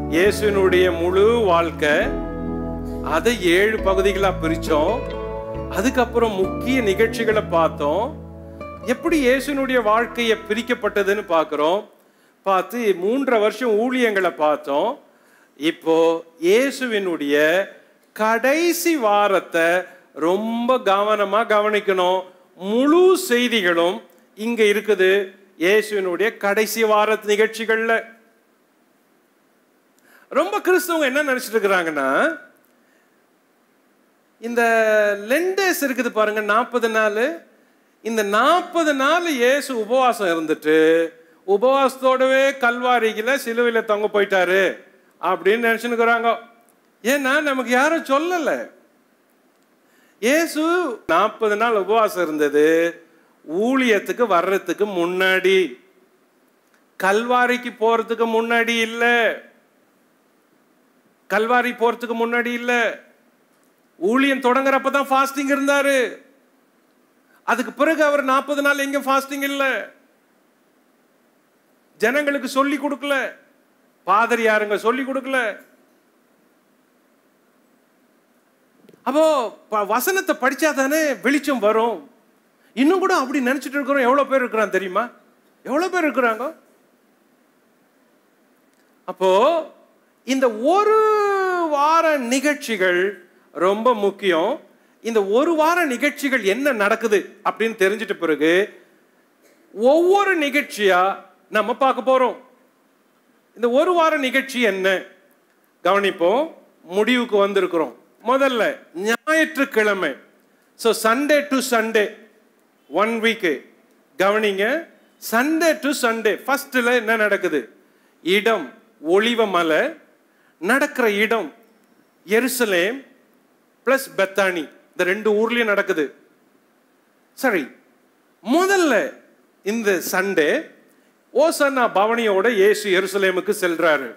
இயேசுனுடைய முழு வாழ்க்கை, அதை 7 பகுதிகளா பிரிச்சோம். அதுக்கப்புறம் முக்கிய நிகழ்ச்சிகளை பார்த்தோம். எப்படி இயேசுனுடைய வாழ்க்கையை பிரிக்கப்பட்டதுன்னு பார்க்கிறோம். பார்த்து 3.5 வருஷம் ஊழியங்களை பார்த்தோம். இப்போ இயேசுவினுடைய கடைசி வாரத்தை ரொம்ப கவனமா கவனிக்கணும். முழு செய்திகளும் இங்க இருக்குது. இயேசுவினுடைய கடைசி வார நிகழ்ச்சிகள்ல ரொம்ப கிறிஸ்தவங்க என்ன நினைச்சிட்டு இருக்கிறாங்கன்னா, இந்த லெண்டேஸ் இருக்குது பாருங்க, 40 நாள். இந்த 40 நாள் இயேசு உபவாசம் இருந்துட்டு உபவாசத்தோடவே கல்வாரியில சிலுவையில தொங்க போயிட்டாரு அப்படின்னு நினைச்சுக்கிறாங்க. ஏன்னா நமக்கு யாரும் சொல்லல. இயேசு 40 நாள் உபவாசம் இருந்தது ஊழியத்துக்கு வர்றதுக்கு முன்னாடி, கல்வாரிக்கு போறதுக்கு முன்னாடி இல்ல. கல்வாரி போறதுக்கு முன்னாடி இல்ல, ஊழியம் தொடங்குறப்பதான் ஃபாஸ்டிங் இருந்தாரு. அதுக்கு பிறகு அவர் 40 நாள் எங்க ஃபாஸ்டிங் இல்ல. ஜனங்களுக்கு சொல்லி கொடுக்கல, பாதிரி யாருங்க சொல்லி கொடுக்கல. அப்போ வசனத்தை படிச்சாதானே வெளிச்சம் வரும். இன்னும் கூட அப்படி நினைச்சிட்டு இருக்கிறோம். எவ்வளவு பேர் இருக்கிறாங்க தெரியுமா? எவ்வளவு பேர் இருக்கிறாங்க? அப்போ இந்த ஒரு வார நிகழ்ச்சிகள் ரொம்ப முக்கியம். இந்த ஒரு வார நிகழ்ச்சிகள் என்ன நடக்குது அப்படின்னு தெரிஞ்சிட்ட பிறகு ஒவ்வொரு நிகழ்ச்சியா நம்ம பார்க்க போறோம். இந்த ஒரு வார நிகழ்ச்சி என்ன கவனிப்போம். முடிவுக்கு வந்திருக்கிறோம். முதல்ல ஞாயிற்றுக்கிழமை, so Sunday to Sunday 1 week கவனிங்க. சண்டே டு சண்டே ஃபர்ஸ்ட்ல என்ன நடக்குது? இடம் ஒலிவமலை, நடக்கிற இடம் எருசலேம் பிளஸ் பெத்தானி, இந்த 2 ஊர்லயும் நடக்குது. சரி, முதல்ல இந்த சண்டே ஓசன்னா பவனியோட இயேசு எருசலேமுக்கு செல்றாரு.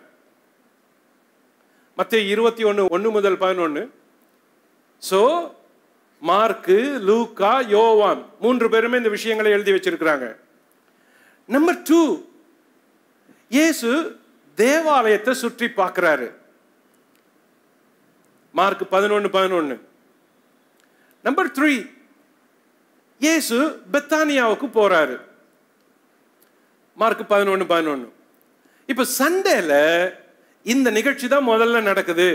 மத்தேயு 21:1 முதல் 11. சோ மார்க்கு, லூக்கா, யோவான் 3 பேருமே இந்த விஷயங்களை எழுதி வச்சிருக்கிறாங்க. நம்பர் 2, இயேசு தேவாலயத்தை சுற்றி பார்க்கிறாரு. மார்க் 11:11. நம்பர் 3, இயேசு பெத்தானியாவுக்கு போறாரு. மார்க் 11:11. இப்ப சண்டேல இந்த நிகழ்ச்சி தான் முதல்ல நடக்குது.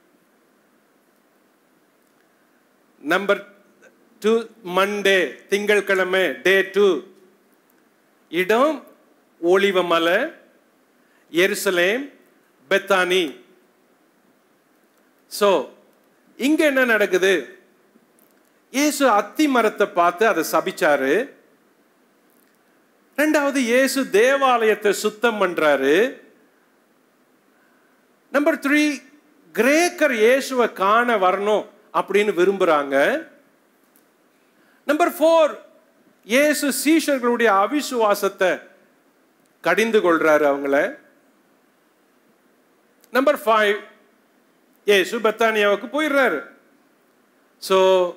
நம்பர் 2 மண்டே, திங்கட்கிழமை டே 2. இடம் ஒலிவமலை, எருசலேம், பெத்தானி. சோ இங்க என்ன நடக்குது? இயேசு அத்தி மரத்தை பார்த்து அதை சபிச்சாரு. 2வது இயேசு தேவாலயத்தை சுத்தம் பண்றாரு. நம்பர் 3, கிரேக்கர் இயேசுவை காண வரணும் அப்படின்னு விரும்புறாங்க. நம்பர் 4, இயேசு சீஷர்களுடைய அவிசுவாசத்தை கடிந்து கொள்றாரு அவங்கள. நம்பர் 5, இயேசு பெத்தானியாவுக்கு போயிடுறாரு. சோ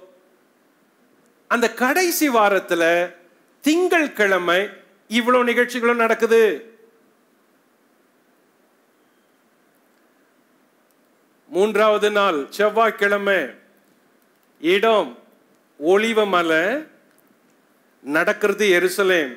அந்த கடைசி வாரத்துல திங்கட்கிழமை இவ்வளவு நிகழ்ச்சிகளும் நடக்குது. மூன்றாவது நாள் செவ்வாய்க்கிழமை, இடம் ஒலிவமலை, நடக்கிறது எருசலேம்.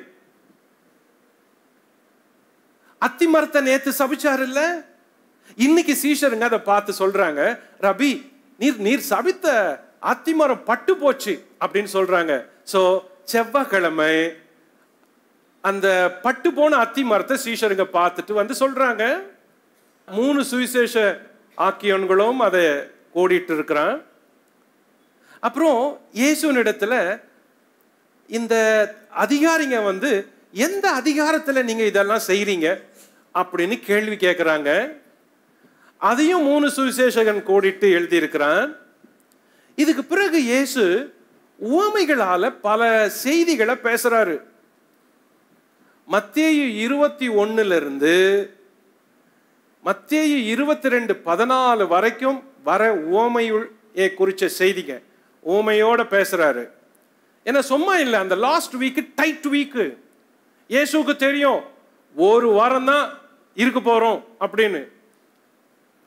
அத்தி மரத்தை நேத்து சபிச்சாரு இல்ல, இன்னைக்கு சீஷருங்க அதை பார்த்து சொல்றாங்க, ரபி நீர் சபித்த அத்திமரம் பட்டு போச்சு அப்படின்னு சொல்றாங்க. சோ செவ்வாய்க்கிழமை அந்த பட்டு போன அத்தி மரத்தை சீஷருங்க பார்த்துட்டு வந்து சொல்றாங்க. 3 சுவிசேஷ ஆக்கியோன்களும் அதை கோடிட்டு இருக்கிறான். அப்புறம் இயேசுவின் இடத்துல இந்த அதிகாரிங்க வந்து எந்த அதிகாரத்துல நீங்க இதெல்லாம் செய்றீங்க அப்படின்னு கேள்வி கேட்கிறாங்க. அதையும் 3 சுவிசேஷகன் கோடிட்டு எழுதி இருக்கிறான். இதுக்கு பிறகு இயேசு உவமைகளால பல செய்திகளை பேசுறாரு. மத்தேயு 21 மத்தேயு 22:14 வரைக்கும் வர உவமையை குறிச்ச செய்திங்க, உவமையோட பேசுறாரு. ஏன்னா சும்மா இல்லை, அந்த லாஸ்ட் வீக் டைட் வீக். இயேசுக்கு தெரியும் ஒரு வாரம் தான் இருக்க போறோம் அப்படின்னு.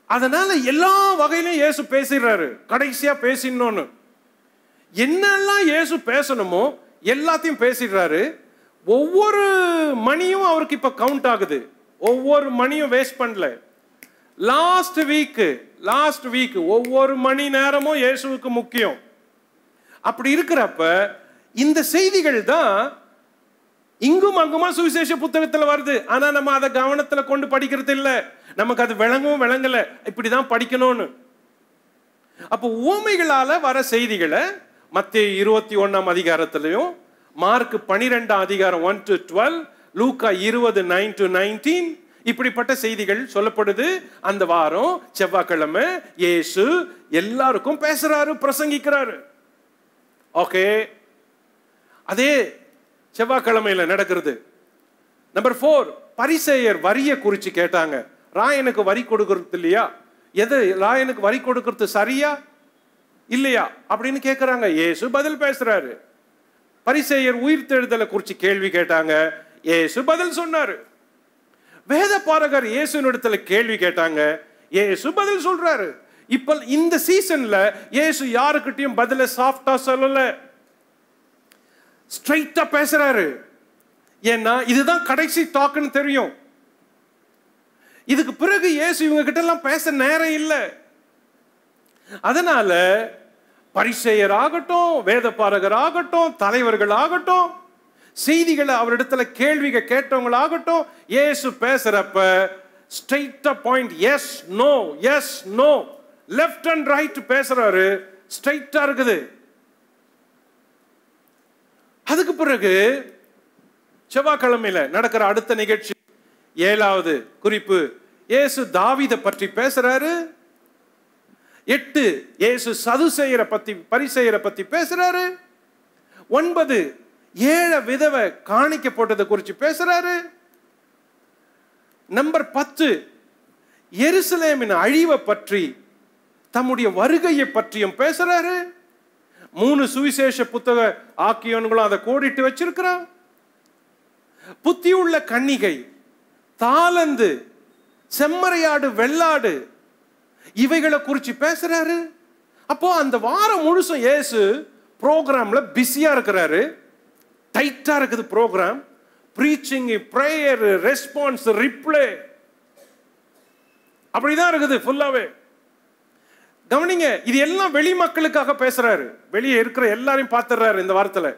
அதனால எல்லா வகையிலும் இயேசு பேசிடுறாரு. கடைசியா பேசினோன்னு என்னெல்லாம் இயேசு பேசணுமோ எல்லாத்தையும் பேசிடுறாரு. ஒவ்வொரு மணியும் அவருக்கு இப்ப கவுண்ட் ஆகுது. ஒவ்வொரு மணியும் வேஸ்ட் பண்ணல. லாஸ்ட் வீக் ஒவ்வொரு மணி நேரமும் இயேசுவுக்கு முக்கியம். அப்படி இருக்கிறப்ப இந்த செய்திகள் தான் இங்கும் அங்குமா சுவிசேஷ புத்தகத்துல வருது. ஆனா நம்ம அதை கவனத்துல கொண்டு படிக்கிறது இல்லை. நமக்கு அது விளங்கல இப்படிதான் படிக்கணும்னு. அப்போ உவமைகளால வர செய்திகளை மத்தேயு 21 அதிகாரத்திலையும், மார்க் 12 அதிகாரம் 1 to 12, லூக்கா 20 9 to 19 இப்படிப்பட்ட செய்திகள் சொல்லப்படுது. அந்த வாரம் செவ்வாய்க்கிழமை இயேசு எல்லாருக்கும் பேசுறாரு, பிரசங்கிக்கிறாரு. ஓகே, அதே செவ்வாய்க்கிழமையில நடக்கிறது. நம்பர் 4, பரிசேயர் வரியை குறிச்சு கேட்டாங்க. ராயனுக்கு வரி கொடுக்கறது இல்லையா, எது ராயனுக்கு வரி கொடுக்கறது சரியா இல்லையா அப்படின்னு கேட்கிறாங்க. இயேசு பதில் பேசுறாரு. பரிசேயர் உயிர்த்தெழுதலை குறிச்சு கேள்வி கேட்டாங்க. இயேசு பதில் சொன்னாரு. வேத பாரகர் இயேசுவினிடத்துல கேள்வி கேட்டாங்க. இயேசு பதில் சொல்றாரு. இப்ப இந்த சீசன்ல இயேசு யாருக்கிட்டையும் பதில சாஃப்டா சொல்லல, ஸ்ட்ரைட்டா பேசுறாரு. ஏன்னா இதுதான் கடைசி டாக்னு தெரியும். இதுக்கு பிறகு இயேசு இவங்க கிட்ட எல்லாம் பேச நேரம் இல்லை. அதனால பரிசேயர் ஆகட்டும், வேத பாரகர் ஆகட்டும், தலைவர்கள் ஆகட்டும், செய்திகளை அவரிடத்துல கேள்விக கேட்டவங்களாகட்டும், இயேசு பேசுறப்ப ஸ்ட்ரைட்டா point, yes no, left and right பேசுறாரு. ஸ்ட்ரைட்டா இருக்குது. அதுக்கு பிறகு செவ்வாய்க்கிழமையில நடக்கிற அடுத்த நிகழ்ச்சி 7வது குறிப்பு, இயேசு தாவீதை பற்றி பேசுறாரு. 8 இயேசு சதுசேயரை பத்தி பரிசேயரை பத்தி பேசுறாரு. 9 ஏழை விதவை காணிக்க போட்டதை குறித்து பேசுறாரு. நம்பர் 10 எருசலேமின் அழிவை பற்றி, தம்முடைய வருகையை பற்றியும் பேசுறாரு. 3 சுவிசேஷ புத்தக ஆக்கியோன்களும் அதை கோடிட்டு வச்சிருக்கிறான். புத்தியுள்ள கன்னிகை, தாளந்து, செம்மறையாடு, வெள்ளாடு இவைகளை குறித்து பேசுறாரு. அப்போ அந்த வாரம் முழுசும் இயேசு ப்ரோக்ராம்ல பிஸியா இருக்கிறாரு. டைட்டா இருக்குது programme. Preaching, prayer, response, reply அப்படிதான் இருக்குது ஃபுல்லாவே. கவனிங்க, இது எல்லாம் வெளி மக்களுக்காக பேசுறாரு. வெளியே இருக்கிற எல்லாரையும் பார்த்துறாரு. இந்த வாரத்தில்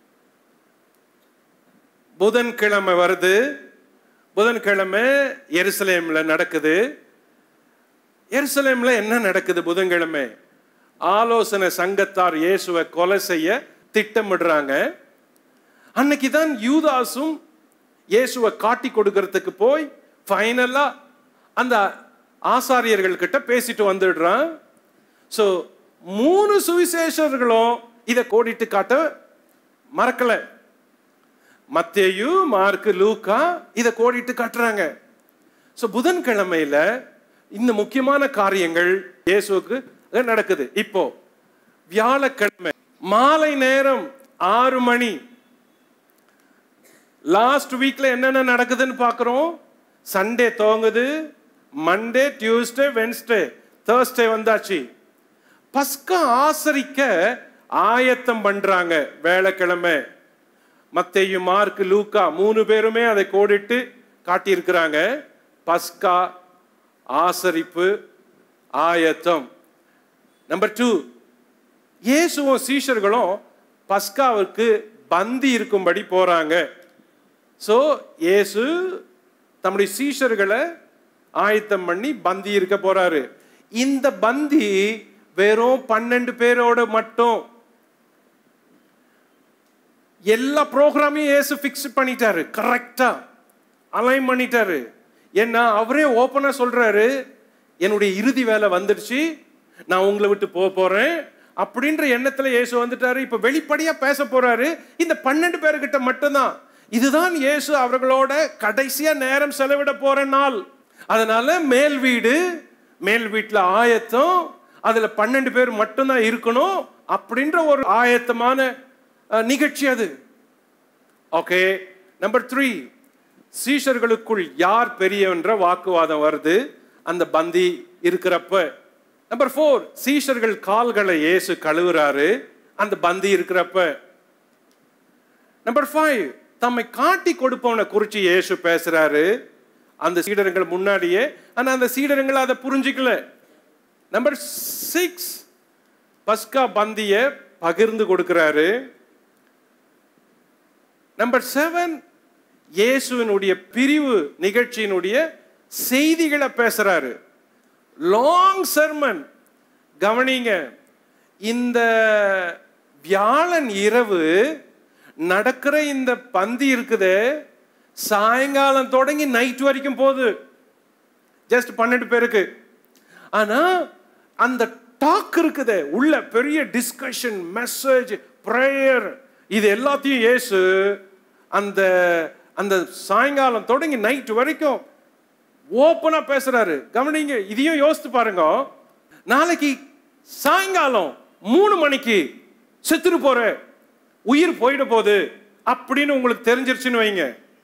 புதன்கிழமை வருது. புதன்கிழமை எருசலேம்ல நடக்குது. எருசலேம்ல என்ன நடக்குது? புதன்கிழமை ஆலோசனை சங்கத்தார் இயேசுவை கொலை செய்ய திட்டமிடுறாங்க. அன்னைக்கு தான் யூதாசும் இயேசுவை காட்டி கொடுக்கறதுக்கு போய் ஃபைனலா அந்த ஆசாரியர்கள் கிட்ட பேசிட்டு வந்துடுறான். ஸோ 3 சுவிசேஷர்களும் இதை கோடிட்டு காட்ட மறக்கல. மத்தேயு, மார்க், லூக்கா இதை கோடிட்டு காட்டுறாங்க. ஸோ புதன்கிழமையில இந்த முக்கியமான காரியங்கள் இயேசுவுக்கு நடக்குது. இப்போ வியாழக்கிழமை மாலை நேரம் 6 மணி. லாஸ்ட் வீக்ல என்னென்ன நடக்குதுன்னு பார்க்கிறோம். சண்டே துவங்குது, மண்டே, டியூஸ்டே, வென்ஸ்டே, தேர்ஸ்டே வந்தாச்சு. பஸ்கா ஆசரிக்க ஆயத்தம் பண்றாங்க வேளைக்கிழமை. மத்தேயு, மார்க், லூக்கா 3 பேருமே அதை கோடிட்டு காட்டியிருக்கிறாங்க. பஸ்கா ஆசரிப்பு ஆயத்தம். நம்பர் 2, இயேசுவும் சீஷர்களும் பஸ்காவுக்கு பந்தி இருக்கும்படி போறாங்க. ஸோ இயேசு தம்முடைய சீஷர்களை ஆயத்தம் பண்ணி பந்தி இருக்க போறாரு. இந்த பந்தி வெறும் 12 பேரோட மட்டும். எல்லா ப்ரோக்ராமையும் இயேசு ஃபிக்ஸ் பண்ணிட்டாரு, கரெக்டா அலைன் பண்ணிட்டாரு. ஏன்னா அவரே ஓப்பனா சொல்றாரு, என்னுடைய இறுதி வேலை வந்துடுச்சு, நான் உங்களை விட்டு போறேன் அப்படின்ற எண்ணத்துல இயேசு வந்துட்டாரு. இப்ப வெளிப்படையா பேச போறாரு இந்த 12 பேர்கிட்ட மட்டும்தான். இதுதான் இயேசு அவர்களோட கடைசியா நேரம் செலவிட போற நாள். அதனால மேல் வீட்டுல ஆயத்தம், அதுல 12 பேர் மட்டும்தான் இருக்கணும் அப்படின்ற ஒரு ஆயத்தமான நிகழ்ச்சி அது. ஓகே, நம்பர் 3, சீஷர்களுக்குள் யார் பெரியவன்ற வாக்குவாதம் வருது. அந்த பந்தி இருக்கிறப்ப. நம்பர் 4, சீஷர்கள் கால்களை இயேசு கழுவுறாரு அந்த பந்தி இருக்கிறப்ப. நம்பர் 5, தம்மை காட்டி கொடுப்பவனை குறிச்சு இயேசு பேசுறாரு அந்த சீடர்கள் முன்னாடியே. ஆனா அந்த சீடர்கள் அதை புரிஞ்சுக்கல. நம்பர் 6, பஸ்கா பந்திய பகிர்ந்து கொடுக்கிறாரு. நம்பர் 7, இயேசுவினுடைய பிரிவு நிகழ்ச்சியினுடைய செய்திகளை பேசுறாரு. Long sermon. கவனிங்க, இந்த வியாழன் இரவு நடக்கிற இந்த பந்தி இருக்குது, சாயங்காலம் தொடங்கி நைட் வரைக்கும் போகுது, ஜஸ்ட் 12 பேருக்கு. ஆனா அந்த டாக் இருக்குது உள்ள, பெரிய டிஸ்கஷன், மெசேஜ், பிரேயர், இது எல்லாத்தையும் இயேசு அந்த அந்த சாயங்காலம் தொடங்கி நைட் வரைக்கும் ஓப்பனா பேசுறாரு. கவனிங்க, இதையும் யோசித்து பாருங்க. நாளைக்கு சாயங்காலம் 3 மணிக்கு செத்துட்டு போற, உயிர் போயிட போகுது அப்படின்னு உங்களுக்கு தெரிஞ்சிருச்சுன்னு வைங்க.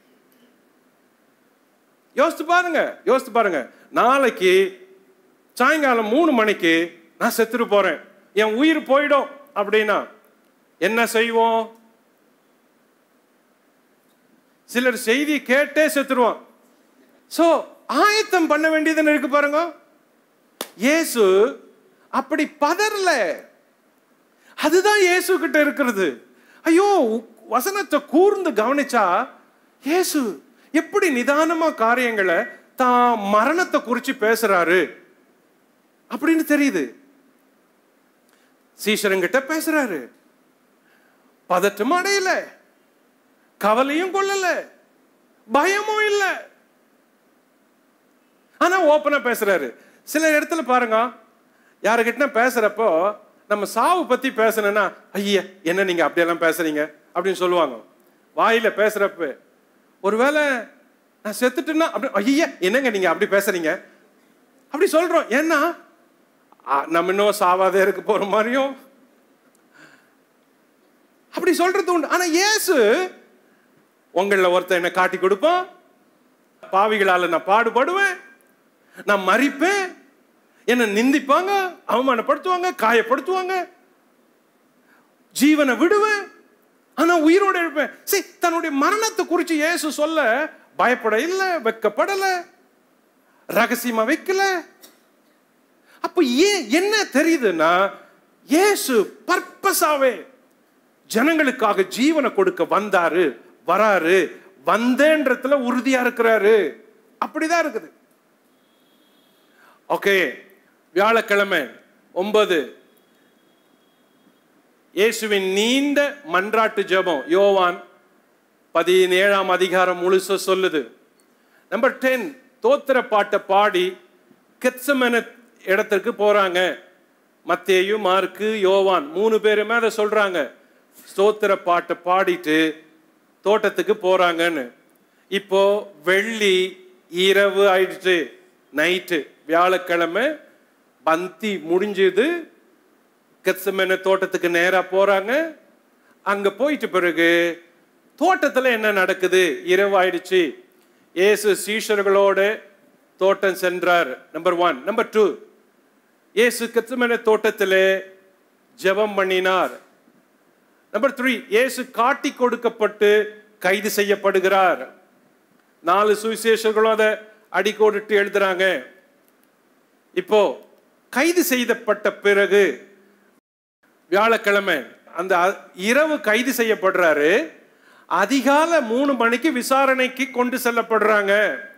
யோசித்து பாருங்க. நாளைக்கு சாயங்காலம் 3 மணிக்கு நான் செத்துட்டு போறேன், என் உயிர் போயிடும் அப்படின்னா என்ன செய்வோம்? சிலர் செய்தி கேட்டே செத்துருவான். சோ ஆயத்தம் பண்ண வேண்டியதுன்னு இருக்கு பாருங்க. இயேசு அப்படி பதறல. அதுதான் இயேசு கிட்ட இருக்கிறது. ஐயோ, வசனத்தை கூர்ந்து கவனிச்சா இயேசு எப்படி நிதானமா காரியங்களை தான் மரணத்தை குறிச்சு பேசுறாரு அப்படின்னு தெரியுது. சீஷரங்கிட்ட பேசுறாரு, பதட்டம் அடையல, கவலையும் கொள்ளல, பயமும் இல்லை, ஆனா ஓப்பனா பேசுறாரு. சில இடத்துல பாருங்க, யாருக்கிட்ட பேசுறப்போ நம்ம சாவு பத்தி பேசணும்னா, ஐயா என்ன நீங்க அப்படியெல்லாம் பேசுறீங்க அப்படின்னு சொல்லுவாங்க. வாயில பேசுறப்ப ஒருவேளை நான் செத்துட்டுன்னா அப்படி, ஐயா என்னங்க நீங்க அப்படி பேசுறீங்க அப்படி சொல்றோம். ஏன்னா நம்ம இன்னும் சாவாதே இருக்க போற மாதிரியும் அப்படி சொல்றது உண்டு. ஆனா இயேசு, உங்கள ஒருத்தர் என்ன காட்டி கொடுப்பான், பாவிகளால நான் பாடுபடுவேன், நான் மரிப்பேன், என்ன நிந்திப்பாங்க, அவமானப்படுத்துவாங்க, காயப்படுத்துவாங்க, ஜீவனை விடுவேன், ஆனா உயிரோடு எழுப்பேன். சரி, தன்னுடைய மரணத்தை குறித்து இயேசு சொல்ல பயப்பட இல்லை, வெக்கப்படல, ரகசியமா வைக்கல. அப்ப ஏன் என்ன தெரியுதுன்னா, இயேசு பர்பஸாவே ஜனங்களுக்காக ஜீவனை கொடுக்க வராரு, வந்தேன்றதுல உறுதியா இருக்கிறாரு. அப்படிதான் இருக்குது. ஓகே, வியாழக்கிழமை 9, இயேசுவின் நீண்ட மன்றாட்டு ஜெபம். யோவான் 17ஆம் அதிகாரம் முழுச சொல்லுது. நம்பர் 10, தோத்திர பாட்டை பாடி கெத்செமனே இடத்திற்கு போறாங்க. மத்தேயு, மார்க்கு, யோவான் 3 பேருமே அதை சொல்றாங்க. ஸ்தோத்திர பாட்டை பாடிட்டு தோட்டத்துக்கு போறாங்கன்னு. இப்போ வெள்ளி இரவு ஆயிடுச்சு, நைட்டு. வியாழக்கிழமை பந்தி முடிஞ்சது, கெத்செமனே தோட்டத்துக்கு நேரா போறாங்க. அங்க போயிட்டு பிறகு தோட்டத்துல என்ன நடக்குது? இரவு ஆயிடுச்சு. இயேசு சீஷர்களோட தோட்டம் சென்றார். நம்பர் 1. நம்பர் 2, இயேசு கெத்செமனே தோட்டத்திலே ஜெபம் பண்ணினார். நம்பர் 3, இயேசு காட்டி கொடுக்கப்பட்டு கைது செய்யப்படுகிறார். 4 சுவிசேஷர்களும் அதை அடிக்கோடிட்டு எழுதுறாங்க. இப்போ கைது செய்யப்பட்ட பிறகு வியாழக்கிழமை அந்த இரவு கைது செய்யப்படுறாரு. அதிகால 3 மணிக்கு விசாரணைக்கு கொண்டு செல்லப்படுறாங்க.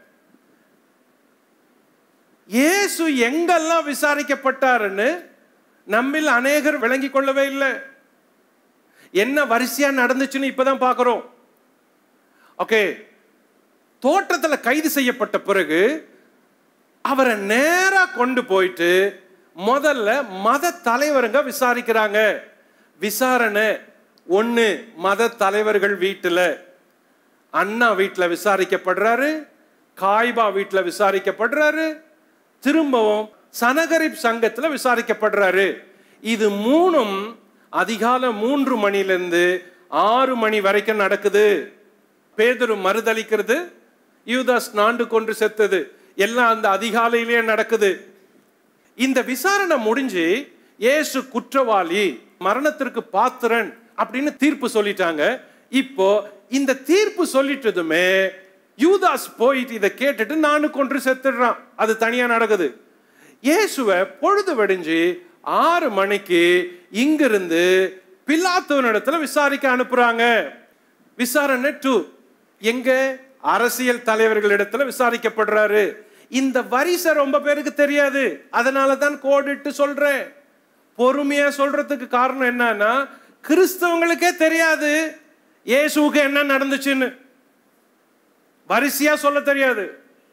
இயேசு எங்கெல்லாம் விசாரிக்கப்பட்டாருன்னு நம்மில் அநேகர் விளங்கி கொள்ளவே இல்லை. என்ன வரிசையா நடந்துச்சுன்னு இப்பதான் பார்க்கிறோம். ஓகே, தோட்டத்துல கைது செய்யப்பட்ட பிறகு அவரை நேரா கொண்டு போயிட்டு முதல்ல மத தலைவருங்க விசாரிக்கிறாங்க. விசாரணை 1, மத தலைவர்கள் வீட்டுல. அண்ணா வீட்டுல விசாரிக்கப்படுறாரு, காய்பா வீட்டுல விசாரிக்கப்படுறாரு, திரும்பவும் சனகரிப் சங்கத்துல விசாரிக்கப்படுறாரு. இது 3ம் அதிகால 3 மணிலிருந்து 6 மணி வரைக்கும் நடக்குது. பேதுரு மறுதளிக்கிறது, யூதாஸ் நாண்டு கொன்று செத்தது, எல்லாம் அந்த அதிகாலையிலேயே நடக்குது. இந்த விசாரணை முடிஞ்சு இயேசு குற்றவாளி, மரணத்திற்கு பாத்திரன் அப்படின்னு தீர்ப்பு சொல்லிட்டாங்க. இப்போ இந்த தீர்ப்பு சொல்லிட்டதுமே யூதாஸ் போயிட்டு இதை கேட்டுட்டு நானு கொன்று செத்துடுறான். அது தனியா நடக்குது. இயேசுவை பொழுது வெடிஞ்சு 6 மணிக்கு இங்கிருந்து பிலாத்துவின் இடத்துல விசாரிக்க அனுப்புறாங்க. விசாரணை 2 எங்க அரசியல் தலைவர்களிடத்துல விசாரிக்கப்படுறாரு. இந்த வரிசை ரொம்ப பேருக்கு தெரியாது, அதனாலதான் கோடிட்டு சொல்றேன். பொறுமையா சொல்றதுக்கு காரணம் என்னன்னா, கிறிஸ்தவங்களுக்கே தெரியாது இயேசுவுக்கு என்ன நடந்துச்சுன்னு, வரிசையா சொல்ல தெரியாது.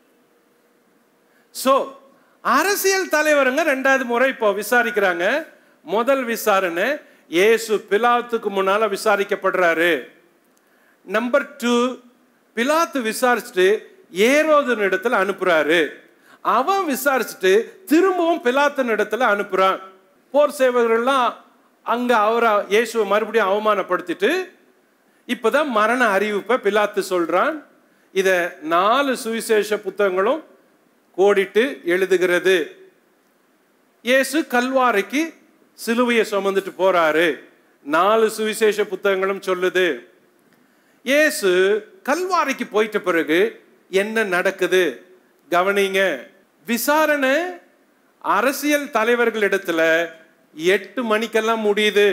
சோ அரசியல் தலைவருங்க 2வது முறை இப்போ விசாரிக்கிறாங்க. முதல் விசாரணை இயேசு பிலாத்துக்கு முன்னால விசாரிக்கப்படுறாரு. நம்பர் 2, பிலாத்து விசாரிச்சுட்டு ஏரோதின் இடத்துல அனுப்புறாரு. அவன் விசாரிச்சுட்டு திரும்பவும் பிலாத்தின் இடத்துல அனுப்புறான். போர் சேவகர்கள்லாம் அங்க அவரை இயேசுவை மறுபடியும் அவமானப்படுத்திட்டு இப்பதான் மரண அறிவிப்பை பிலாத்து சொல்றான். இத 4 சுவிசேஷ புத்தகங்களும் கோடிட்டு எழுதுகிறது. இயேசு கல்வாரிக்கு சிலுவையை சுமந்துட்டு போறாரு. 4 சுவிசேஷ புத்தகங்களும் சொல்லுது. இயேசு கல்வாரிக்கு போயிட்ட பிறகு என்ன நடக்குது கவனிங்க. விசாரணை அரசியல் தலைவர்களிடத்துல 8 மணிக்கெல்லாம் முடியுது.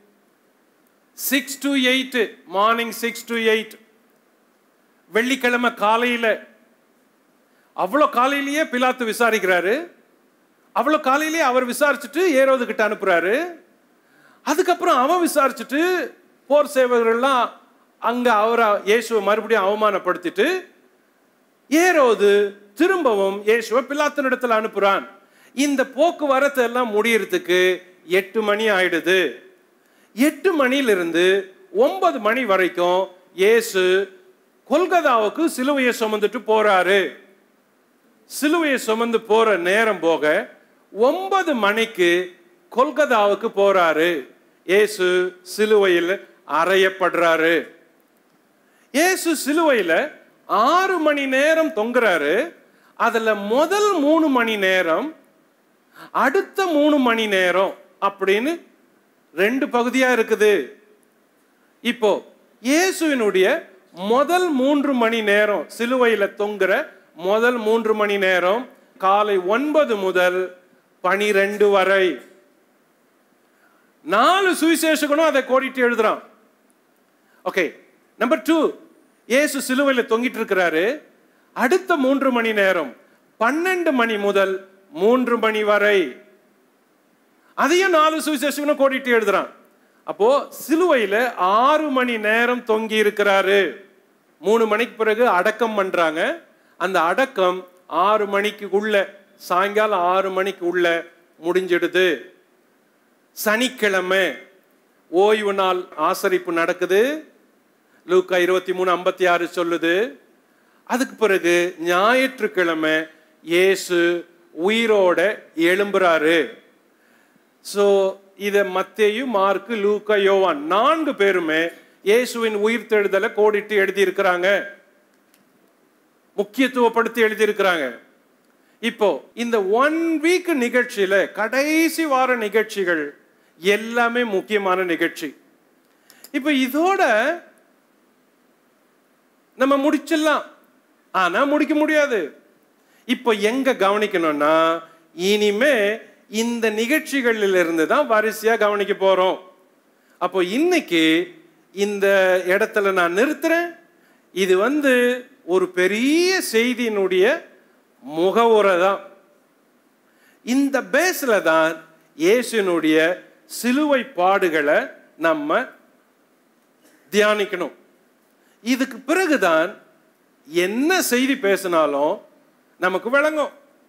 6 to 8, மார்னிங் 6 to 8, வெள்ளிக்கிழமை காலையில. அவ்வளோ காலையிலேயே பிலாத்து விசாரிக்கிறாரு. அவ்வளோ காலையிலேயே அவர் விசாரிச்சுட்டு ஏரோது கிட்ட அனுப்புறாரு. அதுக்கப்புறம் அவன் விசாரிச்சுட்டு போர் சேவகர்கள்லாம் அங்க அவரை இயேசுவை மறுபடியும் அவமானப்படுத்திட்டு ஏரோது திரும்பவும் இயேசுவை பிலாத்தின் இடத்துல அனுப்புறான். இந்த போக்குவரத்து எல்லாம் முடியறதுக்கு 8 மணி ஆயிடுது. 8 மணியிலிருந்து 9 மணி வரைக்கும் இயேசு கொல்கதாவுக்கு சிலுவையை சுமந்துட்டு போறாரு. சிலுவையை சுமந்து போற நேரம் போக 9 மணிக்கு கொல்கதாவுக்கு போறாரு. இயேசு சிலுவையில் அறையப்படுறாரு. இயேசு சிலுவையில 6 மணி நேரம் தொங்குறாரு. அதுல முதல் 3 மணி நேரம், அடுத்த 3 மணி நேரம் அப்படின்னு 2 பகுதியா இருக்குது. இப்போ இயேசுவினுடைய முதல் 3 மணி நேரம், சிலுவையில தொங்குற முதல் 3 மணி நேரம் காலை 9 முதல் 12 வரை. 4 சுவிசேஷகனும் அதை கோடிட்டு எழுதுறான். ஓகே, நம்பர் 2, இயேசு சிலுவையில தொங்கிட்டு இருக்கிறாரு. அடுத்த 3 மணி நேரம் 12 மணி முதல் 3 மணி வரை. அதையும் 4 சுவிசேஷகனும் கோடிட்டு எழுதுறான். அப்போ சிலுவையில 6 மணி நேரம் தொங்கி இருக்கிறாரு. 3 மணிக்கு பிறகு அடக்கம் பண்றாங்க. அந்த அடக்கம் 6 மணிக்கு உள்ள, சாயங்காலம் 6 மணிக்கு உள்ள முடிஞ்சிடுது. சனிக்கிழமை ஓய்வு நாள் ஆசரிப்பு நடக்குது. லூக்கா 23:56 சொல்லுது. அதுக்கு பிறகு ஞாயிற்றுக்கிழமை இயேசு உயிரோட எழும்புறாரு. சோ இத மத்தேயு, மார்க்கு, லூக்கா, யோவான் 4 பேருமே இயேசுவின் உயிர்த்தெழுதலை கோடிட்டு எழுதி இருக்கிறாங்க, முக்கியத்துவப்படுத்தி எழுதி இருக்கிறாங்க. இப்போ இந்த 1 வீக் நிகழ்ச்சியில கடைசி வார நிகழ்ச்சிகள் எல்லாமே முக்கியமான நிகழ்ச்சி. இப்போ இதோட நம்ம முடிச்சிடலாம், ஆனா முடிக்க முடியாது. இப்போ எங்க கவனிக்கணும்னா, இனிமே இந்த நிகழ்ச்சிகளில் இருந்து தான் வரிசையா கவனிக்க போறோம். அப்போ இன்னைக்கு இந்த இடத்துல நான் நிறுத்துறேன். இது ஒரு பெரிய செய்தியினுடைய முகவுரை தான். இந்த பேஸ்ல தான் இயேசுனுடைய சிலுவை பாடுகளை நம்ம தியானிக்கணும். இதுக்கு பிறகுதான் என்ன செய்தி பேசினாலும் நமக்கு விளங்கும்.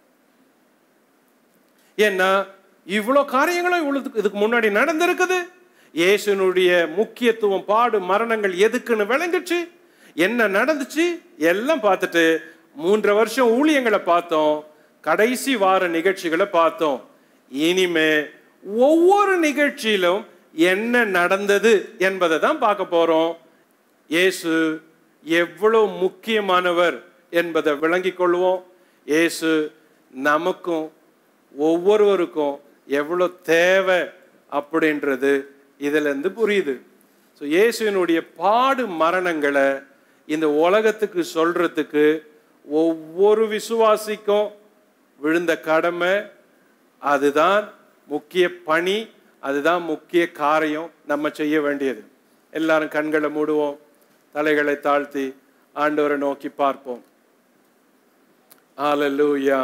ஏன்னா இவ்வளோ காரியங்களும் இதுக்கு முன்னாடி நடந்திருக்குது. இயேசுனுடைய முக்கியத்துவம், பாடு, மரணங்கள் எதுக்குன்னு விளங்குச்சு, என்ன நடந்துச்சு எல்லாம் பார்த்துட்டு 3 வருஷம் ஊழியங்களை பார்த்தோம், கடைசி வார நிகழ்ச்சிகளை பார்த்தோம். இனிமே ஒவ்வொரு நிகழ்ச்சியிலும் என்ன நடந்தது என்பதை தான் பார்க்க போறோம். இயேசு எவ்வளவு முக்கியமானவர் என்பதை விளங்கிக் கொள்வோம். இயேசு நமக்கும் ஒவ்வொருவருக்கும் எவ்வளோ தேவை அப்படின்றது இதிலேருந்து புரியுது. ஸோ இயேசுவினுடைய பாடு மரணங்களை இந்த உலகத்துக்கு சொல்றதுக்கு ஒவ்வொரு விசுவாசிக்கும் விழுந்த கடமை, அதுதான் முக்கிய பணி, அதுதான் முக்கிய காரியம் நம்ம செய்ய வேண்டியது. எல்லாரும் கண்களை மூடுவோம், தலைகளை தாழ்த்தி ஆண்டவரை நோக்கி பார்ப்போம். ஹல்லேலூயா.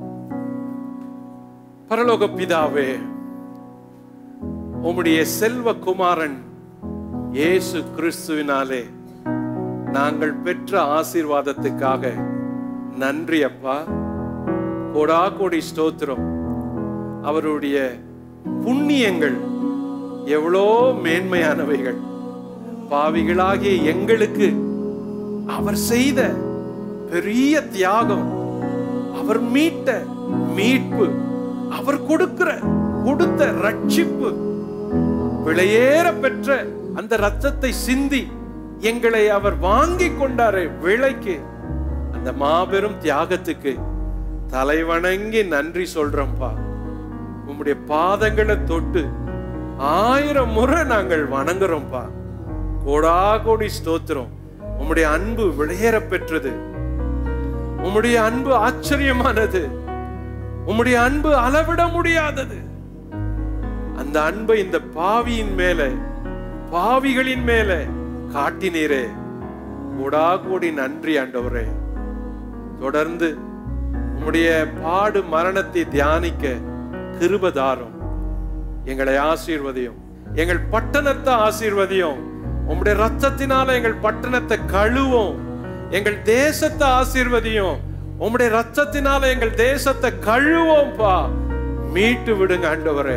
பரலோக பிதாவே, உம்முடைய செல்வ குமாரன் இயேசு கிறிஸ்துவினாலே நாங்கள் பெற்ற ஆசீர்வாதத்துக்காக நன்றி அப்பா. கோடா கோடி ஸ்தோத்திரம். அவருடைய புண்ணியங்கள் எவ்வளோ மேன்மையானவைகள். பாவிகளாகிய எங்களுக்கு அவர் செய்த பெரிய தியாகம், அவர் மீட்ட மீட்பு, அவர் கொடுத்த ரட்சிப்பு, விலையேற பெற்ற அந்த ரத்தத்தை சிந்தி எங்களை அவர் வாங்கி கொண்டாரே விலைக்கு, அந்த மாபெரும் தியாகத்துக்கு தலைவணங்கி நன்றி சொல்றோம்பா. உம்முடைய பாதங்களை தொட்டு 1000 முறை நாங்கள் வணங்குறோம்பா. கோடா கோடி ஸ்தோத்திரம். உம்முடைய அன்பு விலையேற பெற்றது. உம்முடைய அன்பு ஆச்சரியமானது. உம்முடைய அன்பு அளவிட முடியாதது. அந்த அன்பை இந்த பாவியின் மேல, பாவிகளின் மேல காட்டினீரே. கோடா கோடி நன்றி ஆண்டவரே. தொடர்ந்து உம்முடைய பாடு மரணத்தை தியானிக்க கிருபைதாரும். எங்களை ஆசீர்வதியும், எங்கள் பட்டணத்தை ஆசீர்வதியும். உம்முடைய ரத்தத்தினால எங்கள் பட்டணத்தை கழுவும். எங்கள் தேசத்தை ஆசீர்வதியும். உம்முடைய ரத்தத்தினால எங்கள் தேசத்தை கழுவோம்பா. மீட்டு விடுங்க ஆண்டவரே.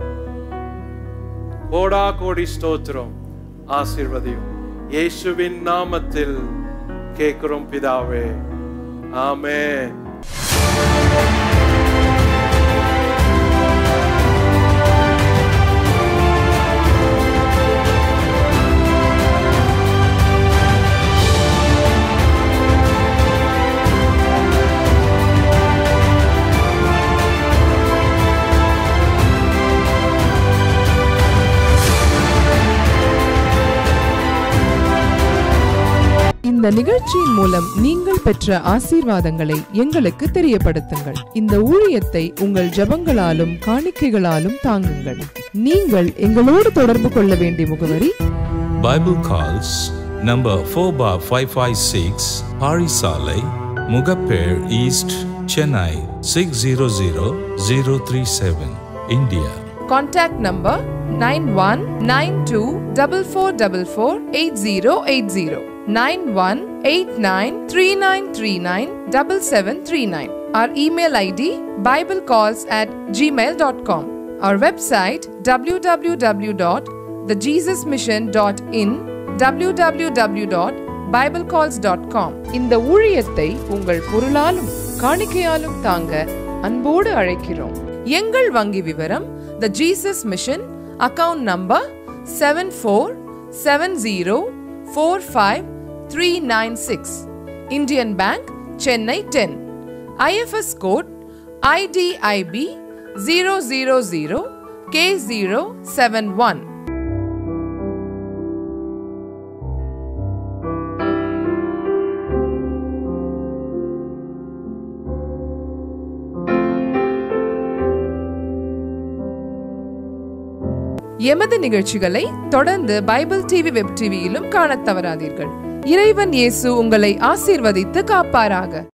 கோடா கோடி ஸ்தோத்திரம். ஆசீர்வதியும். இயேசுவின் நாமத்தில் கேட்கிறோம் பிதாவே. ஆமென். இந்த நிகழ்ச்சியின் மூலம் நீங்கள் பெற்ற ஆசீர்வாதங்களை எங்களுக்கு தெரியப்படுத்துங்கள். இந்த ஊழியத்தை உங்கள் ஜெபங்களாலும் காணிக்கைகளாலும் தாங்குங்கள். நீங்கள் எங்களோடு தொடர்பு கொள்ள வேண்டிய முகவரி: Bible Calls number 4/556 Parisalai, Mugapper East, Chennai 600037, India. Contact number 919244448080, 918939397739. Our email ID biblecalls@gmail.com. Our website www.thejesusmission.in, www.biblecalls.com. இந்த ஊழியத்தை உங்கள் பொருளாலும் காணிக்கையாலும் தாங்க அன்போடு அழைக்கிறோம். எங்கள் வங்கி விவரம்: The Jesus Mission, account number 7470453996, Indian Bank, Chennai 10, IFS code IDIB 000K071. எமது நிகழ்ச்சிகளை தொடர்ந்து பைபிள் டிவி வெப் டிவியிலும் காணத் தவறாதீர்கள். இறைவன் இயேசு உங்களை ஆசீர்வதித்து காப்பாராக.